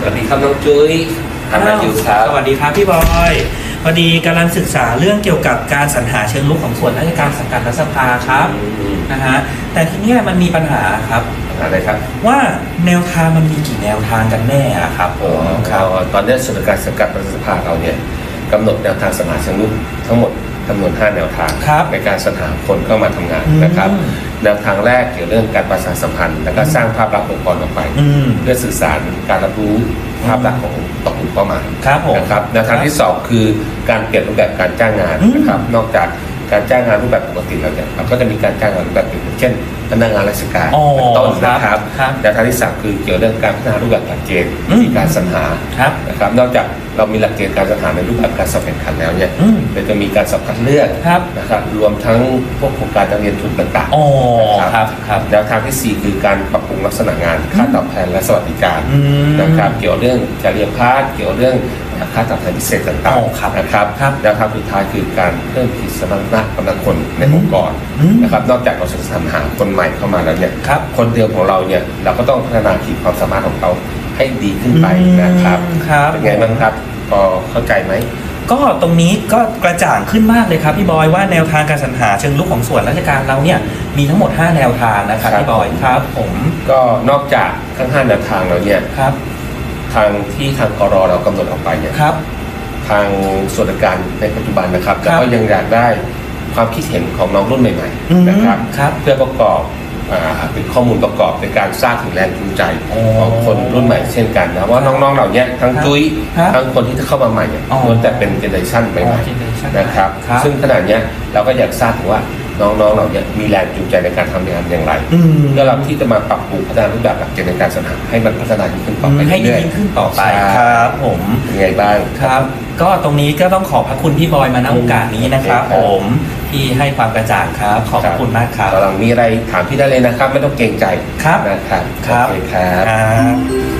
วัสดีครับน้องจุ้ยทำอะไรอยู่ครับสวัสดีครับพี่บอยพอดีกำลังศึกษาเรื่องเกี่ยวกับการสรรหาเชิงรุกของส่วนราชการสังกัดรัฐสภาครับนะฮะแต่ทีนี้มันมีปัญหาครับอะไรครับว่าแนวทางมันมีกี่แนวทางกันแน่ครับครับตอนนี้ส่วนราชการสังกัดรัฐสภาเราเนี่ยกำหนดแนวทางสรรหาเชิงรุกทั้งหมดจำนวน5แนวทางในการสรรหาคนเข้ามาทำงานนะครับแนวทางแรกเกี่ยวเรื่องการประชาสัมพันธ์และก็สร้างภาพลักษณ์องค์กรออกไปเพื่อสื่อสารการรับรู้ภาพลักษณ์ของต่อกลุ่มเป้าหมายนะครับแนวทางที่2คือการเปลี่ยนรูปแบบการจ้างงานนะครับนอกจากการจ้างงานรูปแบบปกติแล้วเนี่ยเราก็จะมีการจ้างงานรูปแบบอื่นเช่นพนักงานราชการเป็นต้นนะครับแนวทางที่3คือเกี่ยวเรื่องการพัฒนารูปแบบหลักเกณฑ์มีการสรรหานะครับนอกจากเรามีหลักเกณฑ์การสรรหาในรูปแบบการสอบแข่งขันแล้วเนี่ยเราจะมีการสอบคัดเลือกนะครับรวมทั้งพวกโครงการการเรียนทุนต่างๆนะครับแนวทางที่4คือการปรับปรุงลักษณะงานค่าตอบแทนและสวัสดิการนะครับเกี่ยวเรื่องจริยธรรมเกี่ยวเรื่องค่าตอบแทนพิเศษต่างๆนะครับแนวทางสุดท้ายคือการเพิ่มขีดสมรรถนะกำลังคนในองค์กรนะครับนอกจากเราจะสรรหาคนใหม่เข้ามาแล้วเนี่ยคนเดิมของเราเนี่ยเราก็ต้องพัฒนาขีดความสามารถของเขาให้ดีขึ้นไปนะครับเป็นไงบ้างครับพอเข้าใจไหมก็ตรงนี้ก็กระจ่างขึ้นมากเลยครับพี่บอยว่าแนวทางการสรรหาเชิงรุกของส่วนราชการเราเนี่ยมีทั้งหมด5แนวทางนะครับพี่บอยครับผมก็นอกจากทั้ง5แนวทางแล้วเนี่ยทางที่ทางกรเรากำหนดออกไปเนี่ยทางส่วนราชการในปัจจุบันนะครับแต่ก็ยังอยากได้ความคิดเห็นของน้องรุ่นใหม่ๆนะครับเพื่อประกอบเป็นข้อมูลประกอบในการสร้างถึงแรงจูงใจของคนรุ่นใหม่เช่นกันนะว่าน้องๆเหล่านี้ทั้งจุ้ยทั้งคนที่เข้ามาใหม่เนี่ยล้วนแต่เป็นเจเนอเรชั่นใหม่ๆนะครับซึ่งขณะนี้เราก็อยากทราบถึงว่าน้องๆเหล่านี้มีแรงจูงใจในการทำงานอย่างไรเพื่อเราที่จะมาปรับปรุงพัฒนารูปแบบหลักเกณฑ์ในการสรรหาให้มันพัฒนายิ่งขึ้นต่อไปให้ดีขึ้นต่อไปครับผมยังไงบ้างครับก็ตรงนี้ก็ต้องขอบพระคุณพี่บอยมาณโอกาสนี้นะครับผมที่ให้ความกระจ่างครับขอบคุณมากครับตอนหลังมีอะไรถามพี่ได้เลยนะครับไม่ต้องเกรงใจครับนะครับครับโอเคครับ